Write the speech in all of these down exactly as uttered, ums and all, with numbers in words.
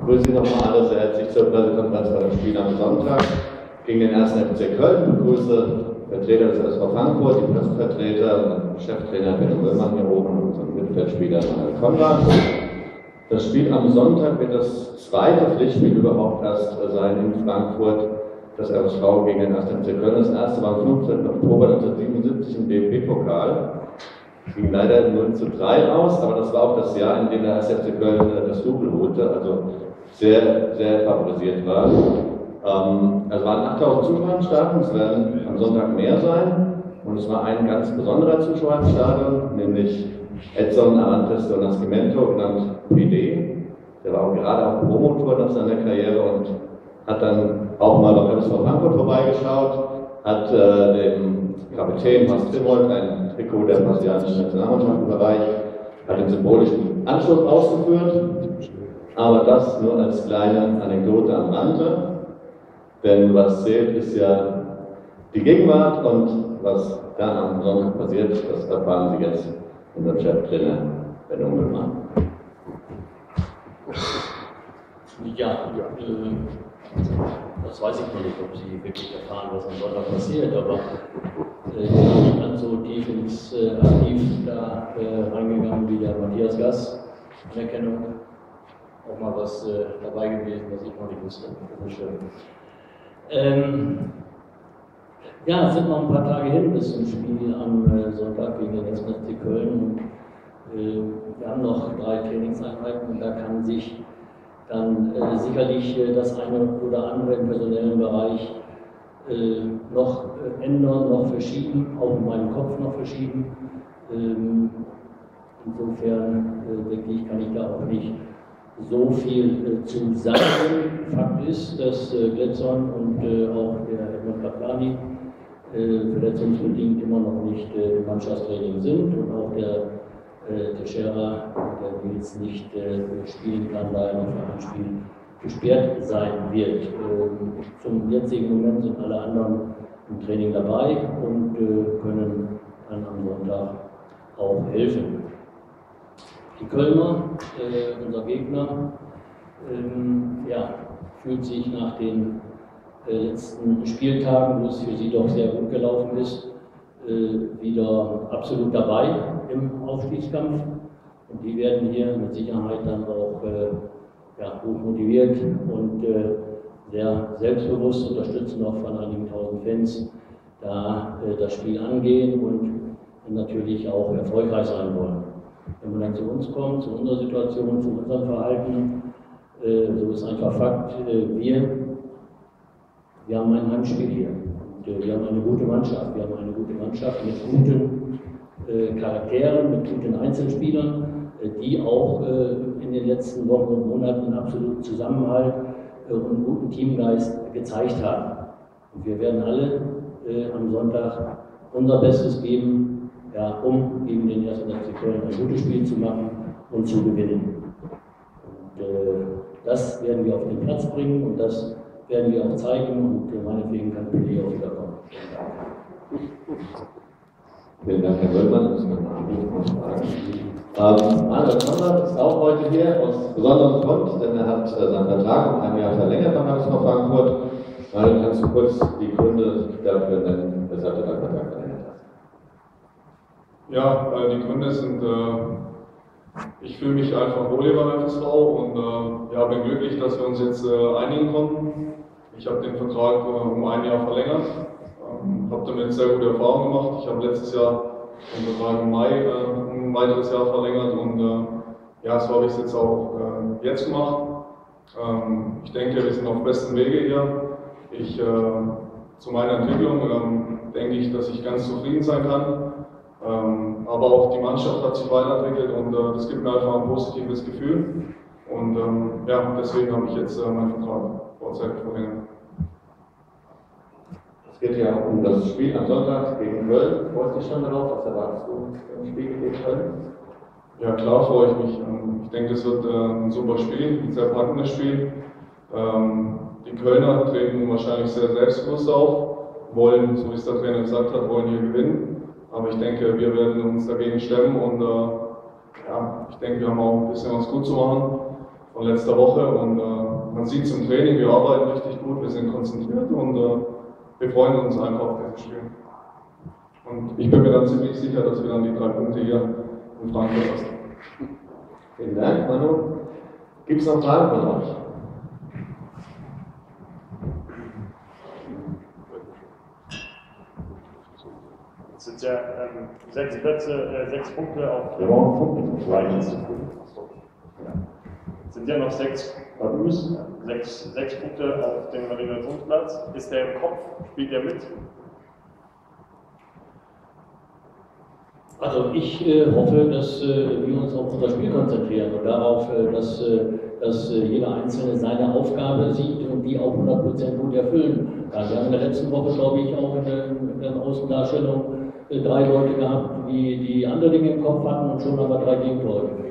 Ich grüße Sie nochmal alle sehr herzlich zur Pressekonferenz bei dem Spiel am Sonntag gegen den ersten F C Köln. Ich begrüße Vertreter des S V Frankfurt, die Pressevertreter und Cheftrainer Benno Möllmann hier oben und unseren Mittelfeldspieler Manuel Konrad. Das Spiel am Sonntag wird das zweite Pflichtspiel überhaupt erst sein in Frankfurt. Das R S V gegen den ersten F C Köln. Das erste war am fünfzehnten Oktober neunzehnhundertsiebenundsiebzig im D F B-Pokal. Ging leider null zu drei aus, aber das war auch das Jahr, in dem der erste F C Köln das Double holte, also sehr, sehr favorisiert war. Ähm, es waren achttausend Zuschauer im Stadion, es werden am Sonntag mehr sein. Und es war ein ganz besonderer Zuschauer im Stadion, nämlich Edson Arantes do Nascimento, genannt P D. Der war auch gerade auf Promotour nach seiner Karriere und hat dann auch mal beim S V Frankfurt vorbeigeschaut, hat äh, dem Kapitän Horst Trimmold ein Trikot der brasilianischen Nationalmannschaft überreicht, hat den symbolischen Anschluss ausgeführt, aber das nur als kleine Anekdote am Rande, denn was zählt ist ja die Gegenwart und was da am Sonntag passiert, das erfahren Sie jetzt von unserem Cheftrainer Benno Möllmann. Ja, äh, das weiß ich noch nicht, ob Sie wirklich erfahren, was am Sonntag passiert, aber äh, ich bin nicht ganz so tief ins äh, Archiv da äh, reingegangen wie der Matthias Gass. Anerkennung, auch mal was äh, dabei gewesen, was ich noch nicht wusste. Das ist schön. Ähm, ja, es sind noch ein paar Tage hin bis zum Spiel am äh, Sonntag gegen den ersten F C Köln. Und, äh, wir haben noch drei Trainingseinheiten und da kann sich dann äh, sicherlich äh, das eine oder andere im personellen Bereich äh, noch äh, ändern, noch verschieben, auch in meinem Kopf noch verschieben. Ähm, insofern äh, denke ich, kann ich da auch nicht so viel äh, zu sagen. Fakt ist, dass äh, Gletzon und äh, auch der Edmund Kaplani äh, verletzungsbedingt immer noch nicht äh, im Mannschaftstraining sind und auch der Äh, Teixeira, der jetzt nicht äh, spielen kann, da er noch für ein Spiel gesperrt sein wird. Ähm, zum jetzigen Moment sind alle anderen im Training dabei und äh, können dann am Sonntag auch helfen. Die Kölner, äh, unser Gegner, ähm, ja, fühlt sich nach den äh, letzten Spieltagen, wo es für sie doch sehr gut gelaufen ist, wieder absolut dabei im Aufstiegskampf und die werden hier mit Sicherheit dann auch äh, ja, gut motiviert und äh, sehr selbstbewusst unterstützen auch von einigen tausend Fans da äh, das Spiel angehen und natürlich auch erfolgreich sein wollen. Wenn man dann zu uns kommt, zu unserer Situation, zu unserem Verhalten, äh, so ist einfach Fakt, äh, wir, wir haben ein Heimspiel hier. Wir haben eine gute Mannschaft, wir haben eine gute Mannschaft mit guten äh, Charakteren, mit guten Einzelspielern, äh, die auch äh, in den letzten Wochen und Monaten absolut Zusammenhalt äh, und guten Teamgeist gezeigt haben. Und wir werden alle äh, am Sonntag unser Bestes geben, ja, um gegen den ersten F C Köln ein gutes Spiel zu machen und zu gewinnen. Und, äh, das werden wir auf den Platz bringen und das werden wir auch zeigen und meinetwegen kann Pelé auch wieder kommen. Vielen Dank, Herr Möllmann. Das ist noch eine Frage. Ähm, Manuel Konrad ist auch heute hier aus besonderem Grund, denn er hat äh, seinen Vertrag um ein Jahr verlängert beim S V Frankfurt. Manuel, kannst du kurz die Gründe dafür nennen, weshalb du deinen Vertrag verlängert hast? Ja, äh, die Gründe sind, äh, ich fühle mich einfach wohl hier beim F S V und äh, ja, bin glücklich, dass wir uns jetzt äh, einigen konnten. Ich habe den Vertrag äh, um ein Jahr verlängert, ähm, habe damit sehr gute Erfahrungen gemacht. Ich habe letztes Jahr den Vertrag im Mai äh, ein weiteres Jahr verlängert und äh, ja, so habe ich es jetzt auch äh, jetzt gemacht. Ähm, ich denke, wir sind auf bestem Wege hier. Ich, äh, zu meiner Entwicklung ähm, denke ich, dass ich ganz zufrieden sein kann. Ähm, aber auch die Mannschaft hat sich weiterentwickelt und äh, das gibt mir einfach ein positives Gefühl. Und ähm, ja, deswegen habe ich jetzt äh, meinen Vertrag vorzeitig verlängert. Es geht ja um das Spiel am Sonntag gegen Köln. Freust du dich schon darauf? Was erwartest du im Spiel gegen Köln? Ja, klar freue ich mich. Ich denke, es wird ein super Spiel, ein sehr packendes Spiel. Die Kölner treten wahrscheinlich sehr selbstbewusst auf, wollen, so wie es der Trainer gesagt hat, wollen hier gewinnen. Aber ich denke, wir werden uns dagegen stemmen und ja, ich denke, wir haben auch ein bisschen was gut zu machen von letzter Woche und man sieht es im Training, wir arbeiten richtig gut, wir sind konzentriert und äh, wir freuen uns einfach auf dieses Spiel. Und ich bin mir dann ziemlich sicher, dass wir dann die drei Punkte hier in Frankfurt lassen. Vielen Dank, Manu. Gibt es noch Fragen von euch? Es sind ja ähm, sechs Plätze, äh, sechs Punkte auf Wir brauchen Punkte. Es sind ja noch sechs Parus, sechs, sechs Punkte auf dem Relegationsplatz. Ist der im Kopf? Spielt der mit? Also ich äh, hoffe, dass äh, wir uns auf unser Spiel konzentrieren und darauf, äh, dass, äh, dass äh, jeder Einzelne seine Aufgabe sieht und die auch hundert Prozent gut erfüllen kann. Wir haben in der letzten Woche, glaube ich, auch in der, in der Außendarstellung äh, drei Leute gehabt, die, die andere Dinge im Kopf hatten und schon aber drei Gegentore gekriegt.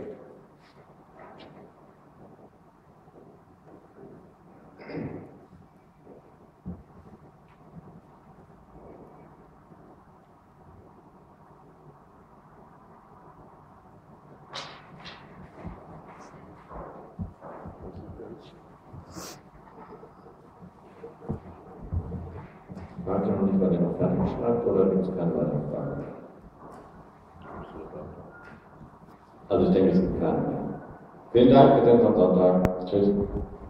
Fragt ihr noch nicht, weil ihr noch fertig schreibt, oder gibt es keine weiteren Fragen? Also ich denke, es gibt keine mehr. Vielen Dank, bis dann am Sonntag. Tschüss.